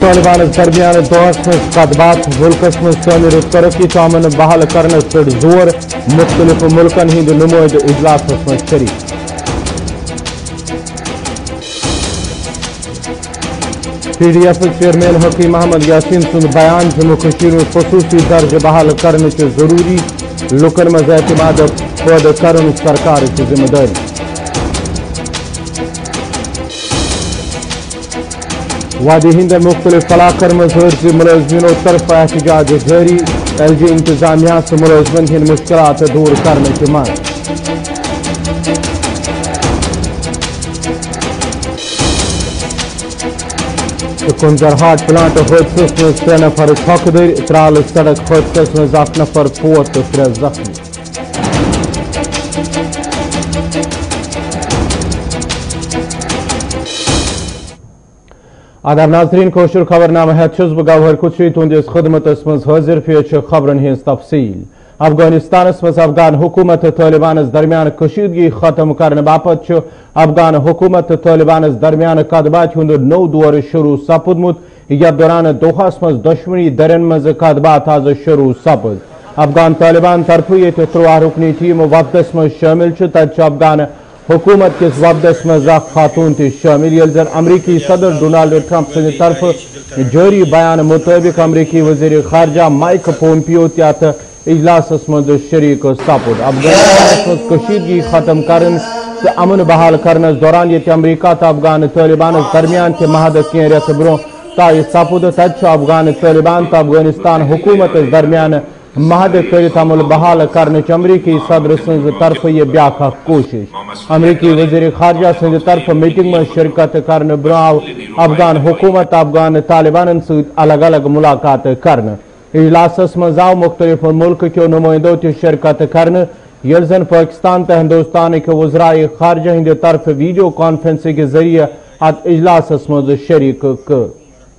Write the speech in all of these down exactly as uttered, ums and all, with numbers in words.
तालिबान दरमियान दोहस में कदबात मुल्कस में शामिल तरक्की अमन बहाल करने पर जोर मुख्तलिफ मुल्कन हिंद नुमाइंद इजलास में शरीक P D F chairman Hakim Ahmad Yasin सुन बयान जम्मू कश्मीर में खसूसी दर्ज बहाल करने के जरूरी लुकन में एतमाद पैदा करने सरकार की जिम्मेदारी वादी हिंद मुख्तलिफ इलाकन में हर्जी मुलजमिनों तरफ एहतजाज जारी एल जी इंतजामिया से मुलजमन हिंद मुश्किलात दूर करने की मांग कुंजरहाट प्लांट हादस में त्रे नफर ठोकदर त्राल सड़क हादस में अख नफर फोत तो त्रे जख्मी आदाब नाजरीन कोशुर खबरनामा है बह गवहर कुछी तुंदिस खदमतस मज हाजिर पे खबरन हिंस तफसील अफगानिस्तान मज अफगान हुकूमत तालिबान दरमियान कशीदगी खत्म करने बापत अफगान हुकूमत तालिबान दरमियान कदबात हुंद नौ दौर शुरू सपुदमुत यथ दौरान दोहस मज दुश्मनी दरन मज कदबात आज शुरू सपद अफगान तालिबान तरफ ये त्रुह रुकनी टीम वफदस मज शामिल तत अफगान हुकूमत किस वफदस मज खातून ति शामिल यल जन अमरीकी सदर डोनाल्ड ट्रंप सद तरफ जारी बयान मुताबिक अमरीकी वजीर खारजा माइक पोम्पियो तथ इजलास मज शरीक सपुद अफगानिस्तान मज कशीदगी खत्म करन तो अमन बहाल करने दौरान ये अमरीका तो अफगान तालिबान दरमियान के महद कह रेत ब्रो ताय सपुद तत अफगान तालिबान तो अफगानिस्तान हुकूमत दरमियान महद कर अमल बहाल करने अमरीकी सदर सज तरफ ये ब्याख कोशिश अमरीकी वजीर खारजा सज तरफ मीटिंग में शिरकत करने ब्रो आव अफगान हुकूमत अफगान तालिबान सत अलग अलग मुलाकात करने इजलास मज आव मुख्तलिफ मुल्क के नुमाइंदों ति शिरकत करने यल जन पाकिस्तान तो हिंदुस्तान के वज़राए खारजा हिंद तरफ वीडियो कॉन्फ्रेंसिंग के जरिए अत इजलास मज शरीक कर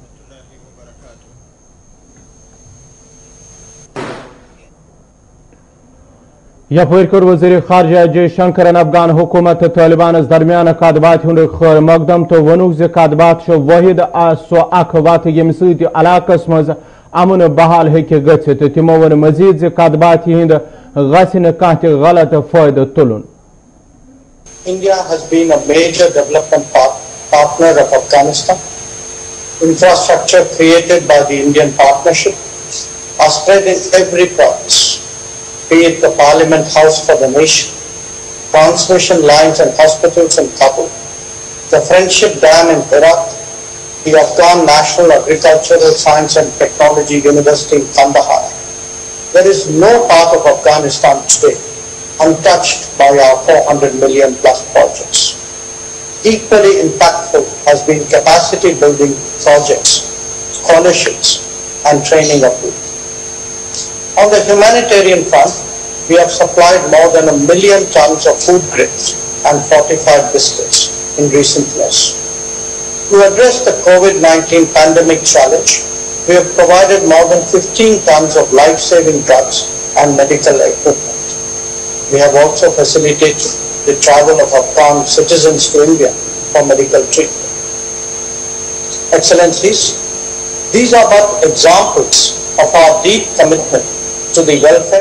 यपर कर वजीर खारजा जयशंकरन अफगान हुकूमत तालिबान दरमियान कदबात हुंद खैर मकदम तो वनुक ज कदबात वाहिद सो अख वत यम सत इलाकस मज अमन बहाल हेके गछित तिमो वन मजीद ज कदबात हिंद गसन कह गलत फायदा तुलन India has been a major development part, partner of Afghanistan. Infrastructure created by the Indian partnership are spread in every province, be it the Parliament House for the nation, transmission lines and hospitals in Kabul, the Friendship Dam in Herat, the Afghan National Agricultural Science and Technology University in Kandahar. There is no part of Afghanistan today untouched by our four hundred million plus projects. Equally impactful has been capacity building projects, scholarships and training of youth. On the humanitarian front, we have supplied more than a million tons of food grains and fortified biscuits in recent years. To address the COVID nineteen pandemic challenge, we have provided more than fifteen tons of life-saving drugs and medical equipment. We have also facilitated the travel of Afghan citizens to India for medical treatment. Excellencies, these are but examples of our deep commitment to the welfare.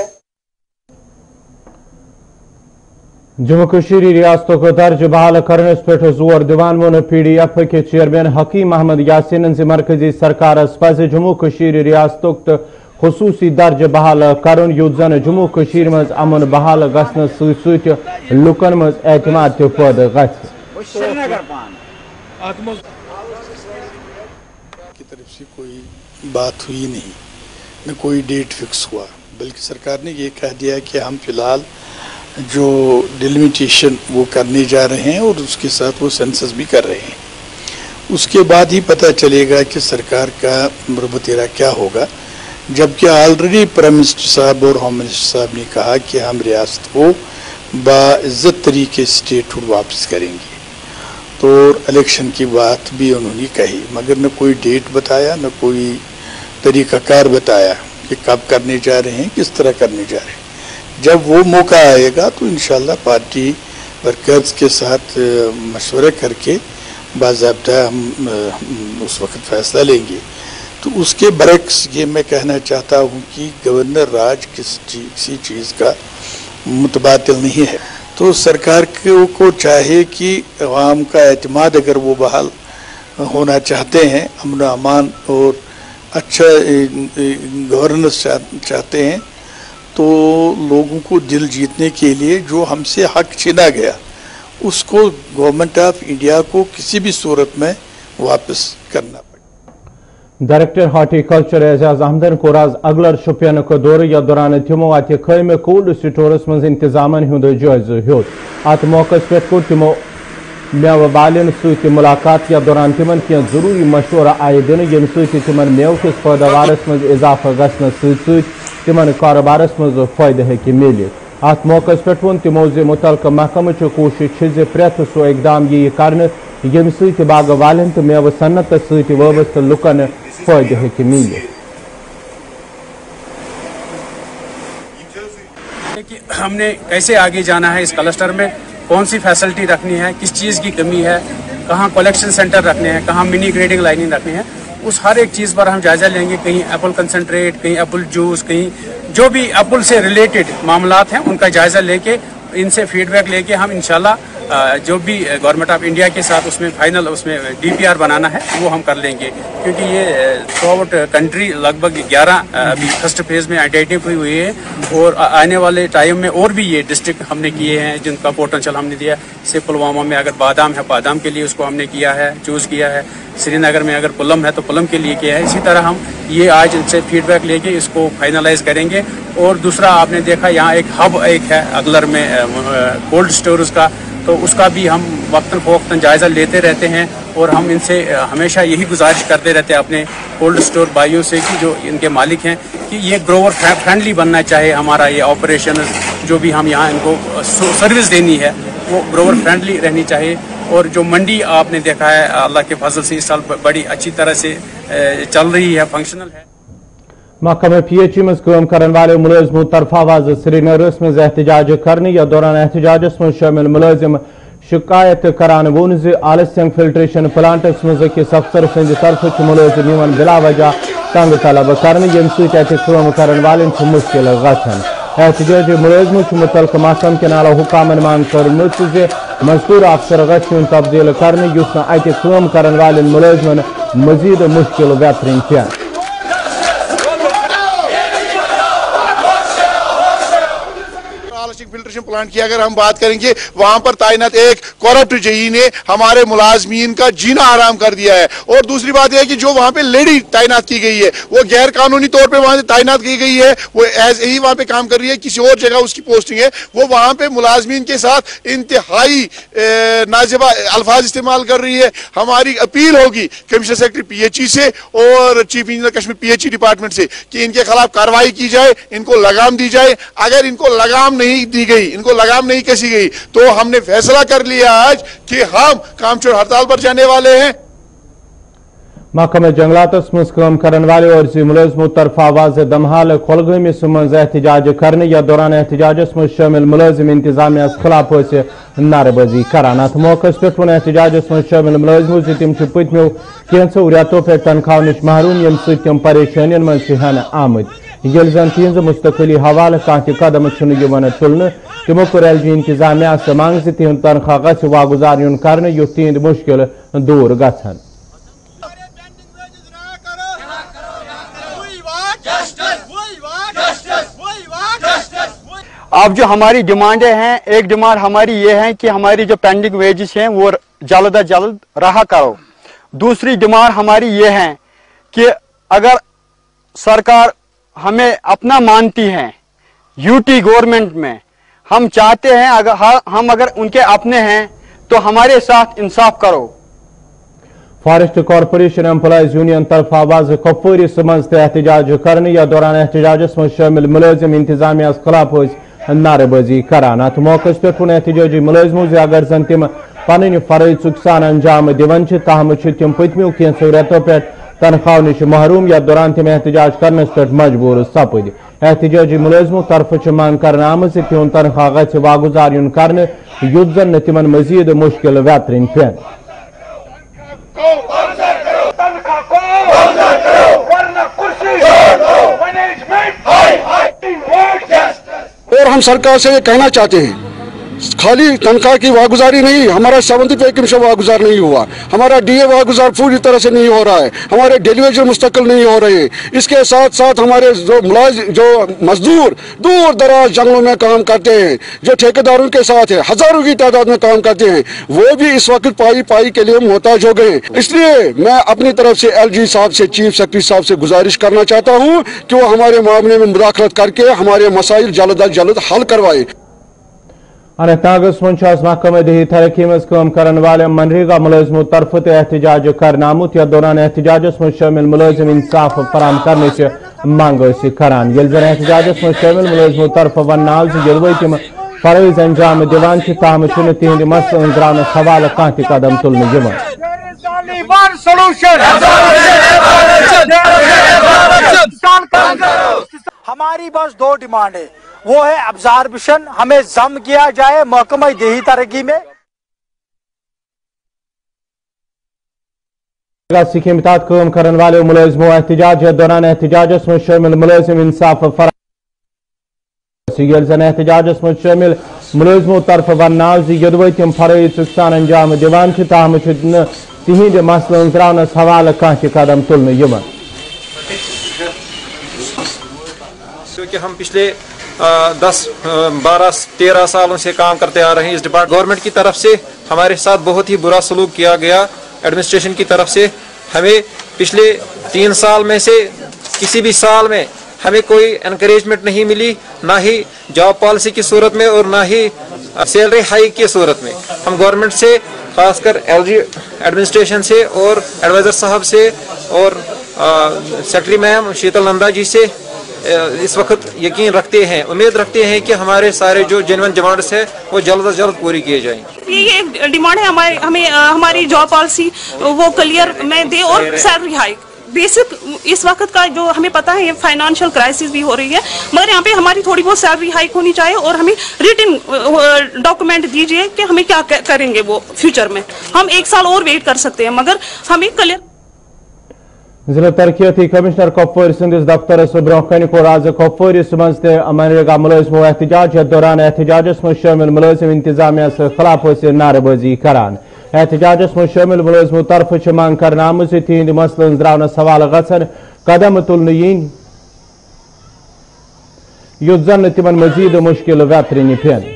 Jammu Kashmir रियासतों को दर्ज बहाल करने पे जोर दिवान वो P D F के चेयरमैन हकीम अहमद यासीन से मरकजी सरकार पज जम्मू कश्मीर रियासतों खसूसी दर्ज बहाल करन युत जन जम्मू कश्मीर मज अमन बहाल गसन सत लुकन मज एतमाद पैदा की तरफ से कोई बात हुई नहीं, न कोई डेट फिक्स हुआ, बल्कि सरकार ने ये कह दिया कि हम फिलहाल जो डिलिमिटेशन वो करने जा रहे हैं और उसके साथ वो सेंसस भी कर रहे हैं। उसके बाद ही पता चलेगा कि सरकार का मुरबतेरा क्या होगा, जबकि ऑलरेडी प्राइम मिनिस्टर साहब और होम मिनिस्टर साहब ने कहा कि हम रियासत को बाइज्जत तरीके से स्टेटहुड वापस करेंगे। तो इलेक्शन की बात भी उन्होंने कही, मगर न कोई डेट बताया, न कोई तरीक़ाकार बताया कि कब करने जा रहे हैं, किस तरह करने जा रहे हैं। जब वो मौका आएगा तो इंशाल्लाह पार्टी वर्कर्स के साथ मशवरा करके बाज़ाब्ता हम उस वक्त फैसला लेंगे। تو اس کے برعکس یہ میں کہنا چاہتا ہوں کہ گورنر راج کسی چیز کا متبادل نہیں ہے. تو سرکار کو چاہے کہ عوام کا اعتماد اگر وہ بحال ہونا چاہتے ہیں, امن و امان اور اچھا گورننس چاہتے ہیں, تو لوگوں کو دل جیتنے کے لیے جو ہم سے حق چھینا گیا اس کو گورنمنٹ آف انڈیا کو کسی بھی صورت میں واپس کرنا پڑے. ڈائریکٹر ہارٹی کلچر اعزاز احمدن کور آز اگلر شپین کو دور یا دوران تمو ات خیمہ کولڈ سٹورس من انتظامن ہند جائزہ ہیوت. ات موقع پہ کور تمو میو والن ست ملاقات یا دوران تمن کی ضروری مشورہ آئے دن یم ست تمن میو کس پیداوارس مز اضافہ گھنس ست ست تمن کاروبارس مز فائدہ ہیکہ ملت. ات موقع پہ ون تمو زِ متعلقہ محکمہ کوشش زِ پریت سو اقدام یہ کرنے یم ست باغ والن تو میو صنعت ست وابستہ لکن فائدہ ہیکہ ملت. ہم نے کیسے آگے جانا ہے اس کلسٹر میں, کون سی فیسلٹی رکھنی ہے, کس چیز کی کمی ہے, کہاں کلیکشن سینٹر رکھنے ہیں, کہاں منی گریڈنگ لائننگ رکھنی ہے, اس ہر ایک چیز پر ہم جائزہ لیں گے. کہیں ایپل کنسنٹریٹ, کہیں ایپل جوس, کہیں جو بھی ایپل سے ریلیٹڈ معاملات ہیں ان کا جائزہ لے کے ان سے فیڈ بیک لے کے ہم انشاءاللہ جو بھی گورنمنٹ آف انڈیا کے ساتھ اس میں فائنل اس میں ڈی پی آر بنانا ہے وہ ہم کر لیں گے. کیونکہ یہ تھرو آؤٹ کنٹری لگ بھگ گیارہ ابھی فرسٹ فیز میں آئیڈینٹیفائی ہوئی ہے, اور آنے والے ٹائم میں اور بھی یہ ڈسٹرکٹ ہم نے کیے ہیں جن کا پوٹینشیل ہم نے دیا ہے. جیسے پلوامہ میں اگر بادام ہے, بادام کے لیے اس کو ہم نے کیا ہے, چوز کیا ہے. سری نگر میں اگر پلم ہے تو پلم کے لیے کیا ہے. اسی طرح ہم یہ آج ان سے فیڈ بیک لے کے اس کو فائنلائز کریں گے. اور دوسرا آپ نے دیکھا یہاں ایک ہب ایک ہے اگلر میں کولڈ اسٹورز کا, تو اس کا بھی ہم وقتاً فوقتاً جائزہ لیتے رہتے ہیں, اور ہم ان سے ہمیشہ یہی گزارش کرتے رہتے ہیں اپنے کولڈ اسٹور بھائیوں سے کہ جو ان کے مالک ہیں کہ یہ گروور فرینڈلی بننا چاہے. ہمارا یہ آپریشن جو بھی ہم یہاں ان کو سروس دینی ہے وہ گروور فرینڈلی رہنی چاہیے. اور جو منڈی آپ نے دیکھا ہے اللہ کے فضل سے اس سال بڑی اچھی طرح سے چل رہی ہے, فنکشنل ہے. محکمہ پی ایچ ای مز کام کرن والے ملازموں طرف آواز سری نگرس مز احتجاج کرنے یا دوران احتجاجس مز شامل ملازم شکایت کران وون زِ آلسنگ فلٹریشن پلانٹس مز أکِس افسر سٕنٛدِ طرفہٕ چھِ ملازم یوان بلا وجہ تنگ طلب کرنہٕ ییٚمہِ سۭتۍ اتہِ کٲم کرن والٮ۪ن چھُ مُشکل گژھان. احتجاجی ملازمو چھُ متعلقہٕ محکمہٕ کٮ۪ن اعلیٰ حُکامن منٛگ کٔرمٕژ زِ مذکوٗر افسر گژھِ یُن تبدیل کرنہٕ یُس نہٕ اتہِ کٲم کرن والٮ۪ن ملازمن مزید مشکل ویترٕنۍ کینٛہہ. فلٹریشن پلانٹ کی اگر ہم بات کریں گے وہاں پر تعینات ایک کرپٹ جئی نے ہمارے ملازمین کا جینا حرام کر دیا ہے. اور دوسری بات یہ ہے کہ جو وہاں پہ لیڈی تعینات کی گئی ہے وہ غیر قانونی طور پہ وہاں سے تعینات کی گئی ہے, وہ ایز ہی وہاں پہ کام کر رہی ہے, کسی اور جگہ اس کی پوسٹنگ ہے. وہ وہاں پہ ملازمین کے ساتھ انتہائی نازیبا الفاظ استعمال کر رہی ہے. ہماری اپیل ہوگی commissioner secretary P H E سے اور chief engineer Kashmir P H E department سے کہ ان کے خلاف کارروائی کی جائے, ان کو لگام دی جائے. اگر ان کو لگام نہیں دی گئی, ان کو لگام نہیں کسی گئی, تو ہم نے فیصلہ کر لیا آج کہ ہم کام چور ہڑتال پر جانے والے ہیں. محکمہ جنگلاتس مز کام کرن والے اور زی ملازموں طرف آواز دمحال کھولگٲمِس مز احتجاج کرنے یا دوران احتجاجس مز شامل ملازم انتظامیہ خلاف نعرہ بازی کران. ات موقع پہ ون احتجاجس مز شامل ملازمو زِ تم پتمو کینژو ریتو پہ تنخواہ نش محروم یم سۭتۍ تم پریشانین مز ہینہ آمت. یل زن تہذ مستقلی حوالہ کھانا تہ قدم تلن. تمو کور ایل جی انتظامیہ سے مانگ زِ تہند تنخواہ گژھِ واگزار یُن کرنہٕ یُتھ تہند مشکل دور گژھن. اب جو ہماری ڈیمانڈیں ہیں, ایک ڈیمانڈ ہماری یہ ہے کہ ہماری جو پینڈنگ ویجز ہیں وہ جلد از جلد رہا کرو. دوسری ڈیمانڈ ہماری یہ ہے کہ اگر سرکار ہمیں اپنا مانتی ہے یو ٹی گورنمنٹ میں, ہم چاہتے ہیں اگر ہم اگر ان کے اپنے ہیں تو ہمارے ساتھ انصاف کرو. فارسٹ کارپوریشن امپلائیز یونین طرف آواز کپوٲرِس مز احتجاج کرنے یا دوران احتجاجس مز شامل ملازم انتظامیہ خلاف نعرہ بازی کران. ات موقع پہ ون احتجاجی ملازمو زِ اگر زن تم پنٕنۍ فرٲض ژُکۍ سان انجام دِوان چھِ تاہم چھِ تم پٔتمیو کینٛژو رٮ۪تو پٮ۪ٹھ تنخواہ نش محروم یا دوران تم احتجاج کرنس پہ مجبور سپد. احتجاجی ملازمو طرف منگ کرنے آمت زِ تہند تنخواہ گژھِ واگزار یُن کرنہٕ یُتھ زن نہٕ تمن مزید مشکل ویترٕنۍ پٮ۪ن. हम सरकार से ये कहना चाहते हैं, खाली तनख्वाह की वागुजारी नहीं, हमारा सेवंथ पे कमीशन वागुजार नहीं हुआ, हमारा डीए वागुजार पूरी तरह से नहीं हो रहा है, हमारे डेलीवेजर मुस्तकिल नहीं हो रहे हैं। इसके साथ साथ हमारे जो मुलाज जो मजदूर दूर दराज जंगलों में काम करते हैं, जो ठेकेदारों के साथ है, हजारों की तादाद में काम करते हैं, वो भी इस वक्त पाई पाई के लिए मोहताज हो गए। इसलिए मैं अपनी तरफ से एल जी साहब से, चीफ सेक्रेटरी साहब से गुजारिश करना चाहता हूँ कि वो हमारे मामले में मुदाखलत करके हमारे मसाइल जल्द अज जल्द हल करवाए। अनंतनागस मंचास महकमे दही तरक्की मज काम करने वाले मनरेगा मुलाजमों तरफ एहतजाज कर आमुत या दौरान एहतजाजस में शामिल मुलाजिम इंसाफ फराम करने से मांग करान ये जन एहतजाजस में शामिल मुलाजमों तरफ वन यदि तम फरज अंजाम दिवान ताहम तिहद मसल अंजरान हवाले कह कदम तुलने हमारी बस दो डिमांड है, वो है अब्जॉर्प्शन, हमें जम किया जाए महकमा देही तरक्की में। स्कीम तहत काम करने वाले मुलाजिमों एहतजाज दौरान एहतजाजस में शामिल मुलाजिम इंसाफ फराम जन एहतजाजस में शामिल मुलाजिमों तरफ वन यदि तम फरज सान अंजाम दिवान ताहम तिहद मसल त्रानस हवाले कह कदम तुलने क्योंकि हम पिछले दस बारह तेरह सालों से काम करते आ रहे हैं इस डिपार्टमेंट। गवर्नमेंट की तरफ से हमारे साथ बहुत ही बुरा सलूक किया गया। एडमिनिस्ट्रेशन की तरफ से हमें पिछले तीन साल में से किसी भी साल में हमें कोई एनकरेजमेंट नहीं मिली, ना ही जॉब पॉलिसी की सूरत में और ना ही सैलरी हाइक की सूरत में। हम गवर्नमेंट से, खासकर एलजी एडमिनिस्ट्रेशन से और एडवाइजर साहब से और सेक्रेटरी मैम शीतल नंदा जी से इस वक्त यकीन रखते हैं, उम्मीद रखते हैं कि हमारे सारे जो जेन्युइन डिमांड्स है वो जल्द से जल्द पूरी किए जाएं। ये डिमांड है हमारे, हमें हमारी जॉब पॉलिसी वो क्लियर में दे और सैलरी हाइक। बेसिक इस वक्त का जो हमें पता है फाइनेंशियल क्राइसिस भी हो रही है, मगर यहाँ पे हमारी थोड़ी बहुत सैलरी हाइक होनी चाहिए और हमें रिटन डॉक्यूमेंट दीजिए कि हमें क्या करेंगे वो फ्यूचर में। हम एक साल और वेट कर सकते हैं मगर हमें क्लियर। जिला तरक्याती कमिश्नर कपवार संदिस दफ्तर ब्रोह कन कोर आज कपवारिस मज मनरेगा मुलाजिमों एहतजाज दौरान एहतजाजस में शामिल मुलाजिम इंतजामिया खिलाफ नारेबाजी करान। एहतजाजस में शामिल मुलाजिमों तरफ मांग कर आमुत तिहद मसल अंजरानस हवाले गसन कदम तुलने यीन युत जन तिमन मजीद मुश्किल वतरन पेन।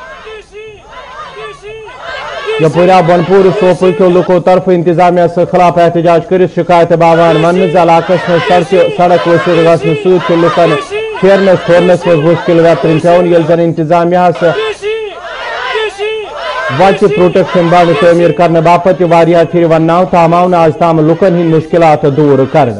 यपुरा बनपुर सोपुर के लुको तरफ इंतजामिया से खिलाफ एहतजाज कर शिकायत बावान वन इलाकस में सड़क वसूल गसन सूद लुकन फेरनस थोरनस में मुश्किल वतरन पेन ये जन इंतजामिया वत प्रोटेक्शन बंद तमीर करने बापत फिर वन तमाम आज तम लुकन हिंद मुश्किलात दूर कर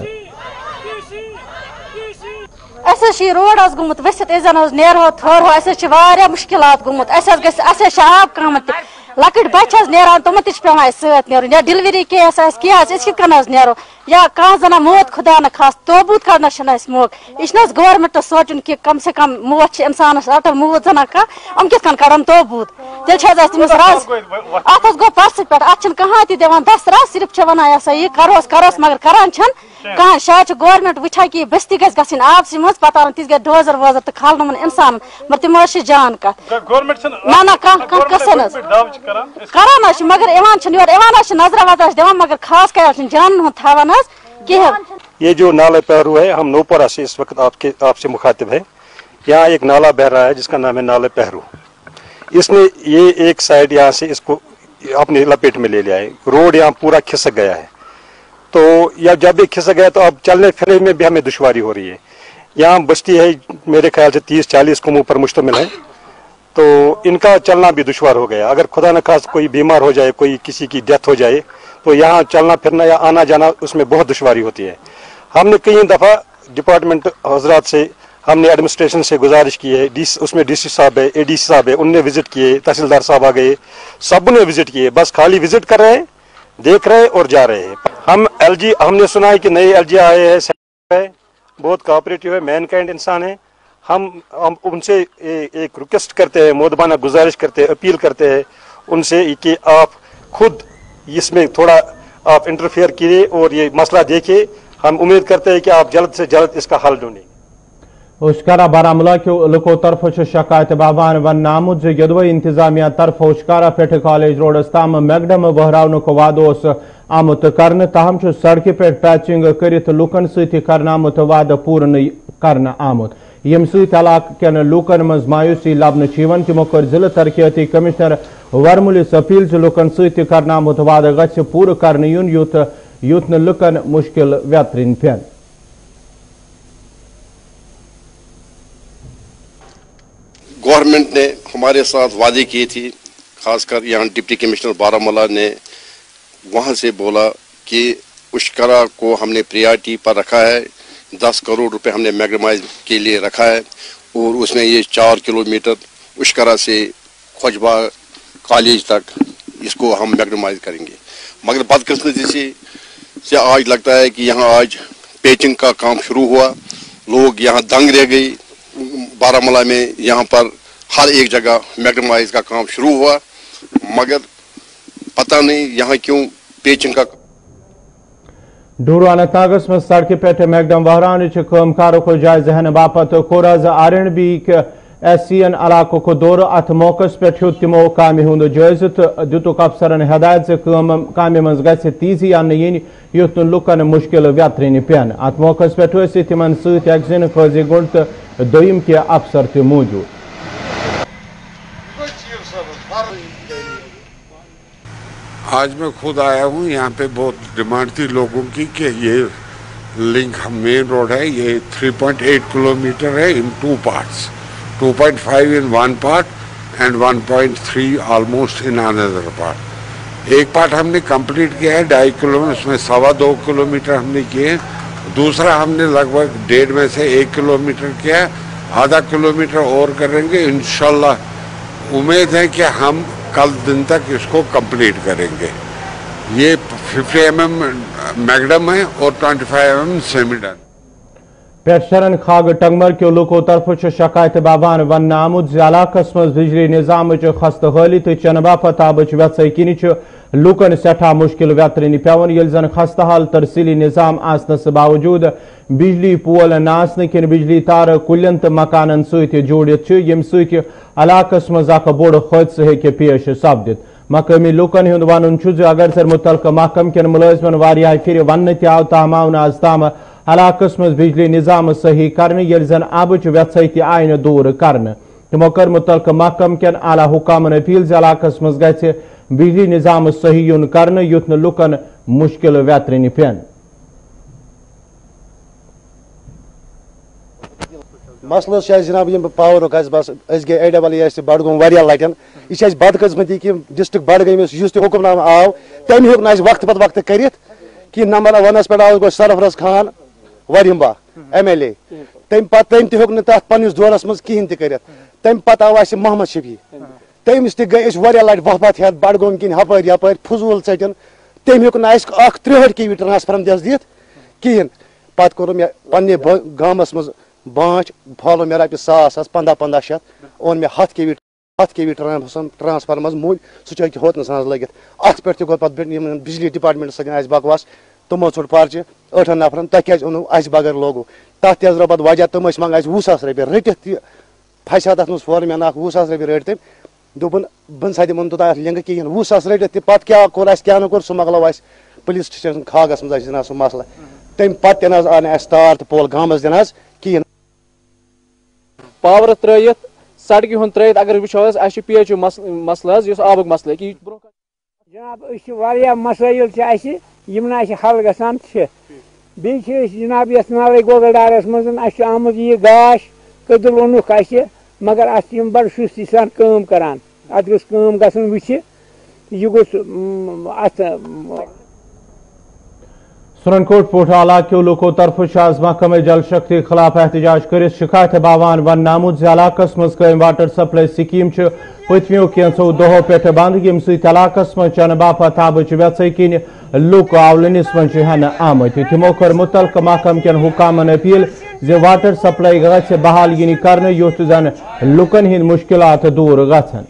रोड गुमुत वसित नेरो थोरो मुश्किलात गुमुत आब कम लकट बच्चे नान तुम पे सत या डिलीवरी केस कित नो या कह जना मौत खुदा न खास तोबूत करना मोक यह गवर्नमेंट सोचन कि कम से कम मौत इंसान अटल मौत जना कह हम कित कर तोबूत तेल तमिस रज अत गो पर्स पे अत कहाँ दिवान दस रज सिर्फ वन यह यह करोस करोस मगर करान कह शायद गवर्नमेंट वुचा कि बस्ती गई आबस मज पता ती गई डोजर वोजर तो खाल इंसान मगर तम जान कत ना ना कह कसन करान मगर नजर वजर दिवान मगर खास कर जान थान ये जो नाला पहरू है, हम नोपरा से इस वक्त आपके आपसे मुखातिब है। यहाँ एक नाला बह रहा है जिसका नाम है नाला पहरू। इसने ये एक साइड यहाँ से इसको अपने लपेट में ले लिया है। रोड यहाँ पूरा खिसक गया है, तो या जब भी खिसक गया तो अब चलने फिरने में भी हमें दुश्वारी हो रही है। यहाँ बस्ती है मेरे ख्याल से तीस चालीस कुमों पर मुश्तमिल है, तो इनका चलना भी दुश्वार हो गया। अगर खुदा न खास कोई बीमार हो जाए, कोई किसी की डेथ हो जाए, तो यहाँ चलना फिरना या आना जाना उसमें बहुत दुश्वारी होती है। हमने कई दफ़ा डिपार्टमेंट हजरात से, हमने एडमिनिस्ट्रेशन से गुजारिश की है, डी उसमें डीसी साहब है, एडीसी साहब है, उनने विजिट किए, तहसीलदार साहब आ गए, सब ने विजिट किए, बस खाली विजिट कर रहे हैं, देख रहे और जा रहे हैं। हम एलजी हमने सुना है कि नए एलजी आए हैं, बहुत कोऑपरेटिव है, मैन काइंड इंसान है। हम हम उनसे ए, एक रिक्वेस्ट करते हैं, मोदबाना गुजारिश करते हैं, अपील करते हैं उनसे कि आप खुद इसमें थोड़ा आप इंटरफेयर कीजिए और ये मसला देखिए। हम उम्मीद करते हैं कि आप जल्द से जल्द इसका हल ढूंढें। उशकारा बारामूला के लुको तरफ शिकायत बाबान वन आमुद यदवई इंतजामिया तरफ उशकारा पेठ कॉलेज रोड ताम मैगडम बहरावन वाद आमुत कर ताहम सड़क पे पैचिंग कर लुकन सत कर आमुत वाद पूर्ण कर आमुत यम सलाकन लूकन मज मायूसी लबन तमो कर जिला तरक्याती कमिश्नर वर्मुलिस अपील लुकन सत कर आमुत वाद गछ पूर कर यून यूत यूत लुकन मुश्किल व्यतरिन पेन। गवर्नमेंट ने हमारे साथ वादे किए थी, खासकर यहाँ डिप्टी कमिश्नर बारामूला ने वहाँ से बोला कि उशकरा को हमने प्रायोरिटी पर रखा है, दस करोड़ रुपए हमने मैग्नेमाइज के लिए रखा है और उसमें ये चार किलोमीटर उशकरा से खोजबा कॉलेज तक इसको हम मैग्नेमाइज करेंगे। मगर बदकिस्मती से, से आज लगता है कि यहाँ आज पेचिंग का काम शुरू हुआ, लोग यहाँ दंग रह गई। बारामूला में यहाँ पर हर एक जगह मैग्नेमाइज का काम शुरू हुआ, मगर पता नहीं यहाँ क्यों पेचिंग का। डूरू अनंतनागस में सड़क पे मैगडम वहरान कामकारों को जायजा हन बापत कोराज R B S C N इलाकों को दौर अत मौकस पे तमो काम हुंद जायज तो दुतुक अफसरन हदायत से काम मज ग तेजी अन्न इन युत लुकन मुश्किल व्यतरिन पेन। अत मौकस पे तिमन सजिन काजी गुंड तो दोम के अफसर त मौजूद। आज मैं खुद आया हूँ, यहाँ पे बहुत डिमांड थी लोगों की कि ये लिंक मेन रोड है, ये थ्री पॉइंट एट किलोमीटर है in two parts, two point five in one part and one point three almost in another part. एक पार्ट हमने कंप्लीट किया है ढाई किलोमीटर, उसमें सवा दो किलोमीटर हमने किए, दूसरा हमने लगभग डेढ़ में से एक किलोमीटर किया, आधा किलोमीटर और करेंगे। इंशाल्लाह उम्मीद है कि हम कल दिन तक इसको कंप्लीट करेंगे। ये फिफ्टी एम एम मैगडम है और twenty five M M semidense. पेशरन खाग टंगमर के लोको तरफ शिकायत बाबान वन आमुद इलाकस मज बिजली निजाम खस्त हाली तो चन बापत आब व्यथई किन लूकन सठा मुश्किल व्यतरिन पेवन ये जन खस्त हाल तरसीली निजाम आसनस बावजूद बिजली पोल नासन किन बिजली तार कुलन तो मकानन सत जोड़ित यम सत इलाकस मज बोड़ हादसा हेके पेश सपदित। मकामी लूकन हुंद वन अगर सर मुतलक महकम किन मुलाजमन वारियाह फिर वन आव ताम आव आज ताम इलाकस मज बिजली निजाम सही कर ये जन आबच व्यथई त आय दूर कर तमो कर मुतलक महकम किन आला हुकामन अपील इलाकस मज ग बिजली निजाम सही यून कर युत लुकन मुश्किल व्यतरिन पेन। मसल जनाब यम पावर बस गई ए डबल ए बडगोम लटन यह बदकिस्मती कि डिस्ट्रिक्ट बडगमस हुक्मनामा आव तम हेक न वक्त पत वक्त कर कि नंबर वनस पे आव गो सरफरज खान वरिम्बा एम एल ए तम पे तम तक तथ पन्निस दौरस मज कहें कर तम पे आव मोहम्मद शफी तमिस तह लट वफत हेत बडगोम किन हपर यपर फजूल सन तम हेक न त्रिहठ के वी ट्रांसफार्म दस दित कहें पे कोर मे पे गामस मज बाँच फालो मे रपे सास पंद्रह पंद्रह शत ओन मे हथ के वी हथ के वी ट्रांसफार्मस मूल सह होत लगित अत पे गो पे बिजली डिपार्टमेंट सदन बकवास तमो छोड़ पर्चे ٲٹھن नफरन तह क्या ओनू अस बगैर लोगो तथ तह पत वजह तम मंगान वह सास रपे रटित तह फसा तथ मज फोरमैन वह सास रपे रट तम दोपन बन सा दिन तो लिंक कहें वह सास रटित पे क्या कोर क्या न कोर सह मकलो पुलिस स्टेशन खागस मज दिन सह मसला तम पे आव न तार तो पोल गामस दिन कहें पावर त्रित सड़क हूं त्रित अगर वो पी एच मसल आबक मसल कि जनाब मसाइल यम हल गसान बी जनाब ये नाले गोगलडारस मज आमुद यह गाश कदल ओनुक मगर अत बड़ सुस्ती सान काम करान अत गम गसन वुच यह गोस अत सुरनकोट पोठाला के लोको तरफ आज महकमे जल शक्ति खिलाफ एहतजाज कर शिकायत बावान वन आमुद इलाकस मज कायम वाटर सप्लाई स्कीम पतमियों कैंसो दहो पे बंद यम सलाकस मज चन बापत आबच व्यथई किन लुक आवलनिस मज हन आमत तमो कर मुतलक महकम कन हुकामन अपील जे वाटर सप्लाई गछ बहाल गिनी कर युत जन लुकन हिंद मुश्किलात दूर गछन।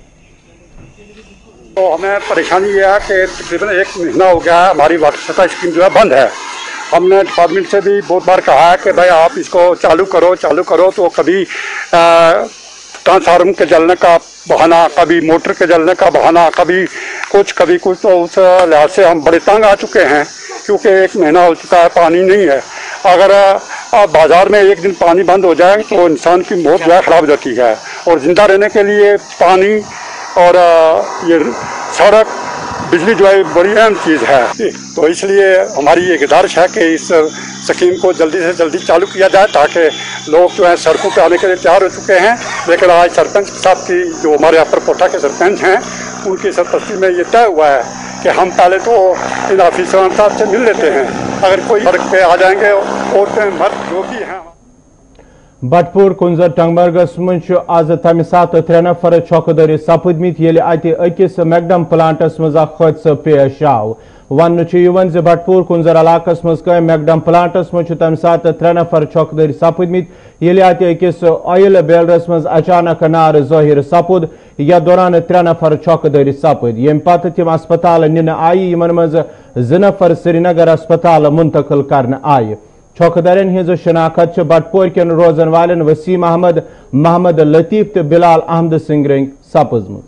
तो हमें परेशानी यह है कि तकरीबन एक महीना हो गया हमारी वाटर सप्लाई स्कीम जो है बंद है हमने डिपार्टमेंट से भी बहुत बार कहा है कि भाई आप इसको चालू करो चालू करो, तो कभी ट्रांसफार्मर के जलने का बहाना, कभी मोटर के जलने का बहाना, कभी कुछ कभी कुछ। तो उस लिहाज से हम बड़े तंग आ चुके हैं, क्योंकि एक महीना हो चुका है पानी नहीं है। अगर बाज़ार में एक दिन पानी बंद हो जाए तो इंसान की मौत जो है ख़राब हो जाती है, और ज़िंदा रहने के लिए पानी और ये सड़क, बिजली जो है बड़ी अहम चीज़ है। तो इसलिए हमारी ये गुजारिश है कि इस स्कीम को जल्दी से जल्दी चालू किया जाए, ताकि लोग जो है सड़कों पे आने के लिए तैयार हो चुके हैं। लेकिन आज सरपंच साहब की, जो हमारे अपर कोटा के सरपंच हैं, उनकी सरपंची में ये तय हुआ है कि हम पहले तो इन ऑफिसरों साहब से मिल लेते हैं, अगर कोई सड़क पे आ जाएंगे औरतें मर्द जो भी हैं। बटपुर कुंजर टंगमर्गस मज आज तम सात त्रे नफर चौकदरी सपदमित अकिस मैकडम प्लांटस मज हादसा पेश आव। वन ज बटपुर कुंजर इलाकस मज कम मैकडम प्लांटस मज तम सात त्रे नफर चौकदरी सपदमित अकिस ऑयल बेलरस मज अचानक नार ज़ाहिर सपुद। यथ दौरान त्रे नफर चौकदरी सपद, यम पत तम अस्पताल निन आयि, यमन मज ज नफर श्रीनगर अस्पताल मुंतकिल करन आय। चौकदरन हज शनाखत बटपोर कन रोजन वालन वसीम अहमद, मोहम्मद लतीफ तो बिलाल अहमद सिंह रंग सपजम।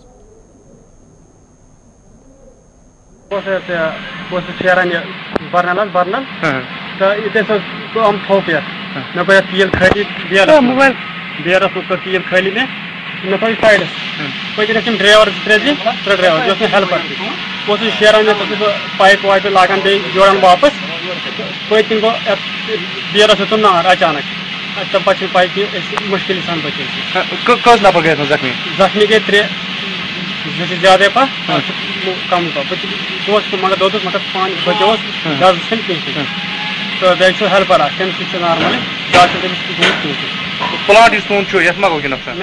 बर्नल बर्नल तो ये कम थो पे मे पे तेल खाली मोबाइल बेरस तेल खाली में मे पे साइड पे ड्राइवर त्रे त्रे ड्राइवर जो हेल्पर बस शेरान पाइप वाइप लागान बे जोड़ान वापस पे तीन गो बेरस तुम नार अचानक तब पे पाइप मुश्किल सान बचे। कस नफर गए जख्मी जख्मी गए त्रे ज्यादा पा कम दोस्त मगर दो मतलब पाँच बचे ज्यादा कहीं तो बेच हेल्पर तम सह नॉर्मल प्लांट ये मा गो नुकसान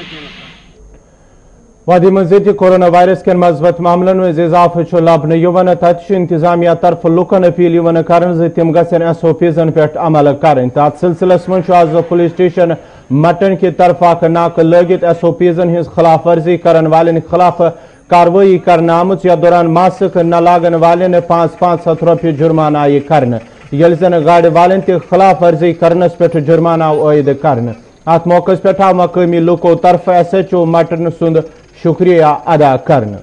वादी मजीद कोरोना वायरस के मजबत मामलन में इजाफे लबन युवन तथ इंतजामिया तरफ लुकन अपील कर तम गन एस ओ पीजन पे अमल करें। तथ सिलसिलस मज आज पुलिस स्टेशन मटन की तरफ अख नाक लगित एस ओ पीजन हज खिलाफ वर्जी करन वालन खिलाफ कार्रवाई करने आमुत। यथ दौरान मास्क न लागन वालन पांच पांच हथ रुपये जुर्माना आयि करन, यल जन गाड़ वालन त खिलाफ वर्जी करनस पे जुर्माना आयद करन। अत मौके पे आव मकामी लुको तरफ एस एच ओ मटन सुंद शुक्रिया अदा करन।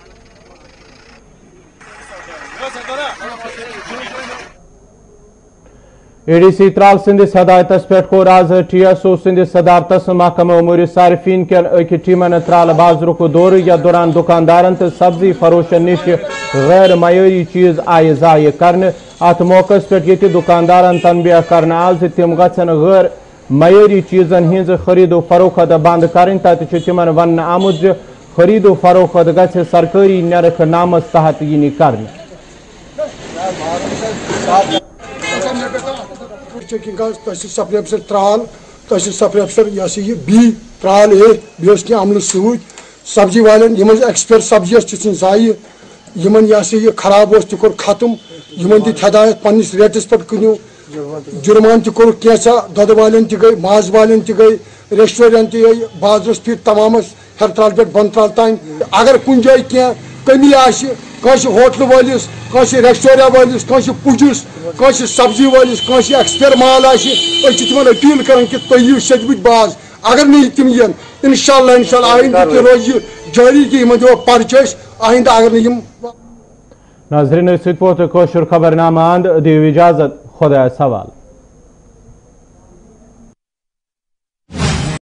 एडीसी त्राल सिंदिस हदायतस पे कोर आज टी एस ओ सिंदिस सदारतस महकमा उमूर सारिफीन के अक टीमन त्राल बाजरुक दौर। यथ दौरान दुकानदारन तो सब्जी फरोशन निश गैर मयारी चीज आय जाय करन। अत मौके पे ये दुकानदारन तनबीह करन आज तम गन गैर मयारी चीजन हज खरीदो फरोख्त बंद करें। तत तिमन वन आमुत खरीदो फरोख्त गछ सरकारी नरख नामस तहत यी करन। चेकिंग तहसील सप्लाई अफसर त्राल, तहसील सप्लाई अफसर यह बी त्राल ए बे अमल सूद सब्जी वालन यमन एक्सपायर सब्जी ती जाय यमन यह खराब तह खत्म यमन दी हदायत पन्निस रेटस पे कनियो जुर्मान तोर कैसा दद वालन गई माज वालन गई रेस्टोरेंट गई बाजरस फिर तमाम हरताल पे बंदताल तान। अगर कुछ जाए क्या कमी आस होटल वालिस रेस्टोरेंट वालिस पुजिस सब्जी वालिस एक्सपायर माल आमन अपील कर कि तुम यू सचमुच बाज। अगर नहीं तम यन इंशाल्लाह इंशाल्लाह आइंदा रोज जारी कि दो पर्च आइंदा अगर नहीं। नाज़रीन सत खबर नामा अंद दिव इजाजत खुदा सवाल।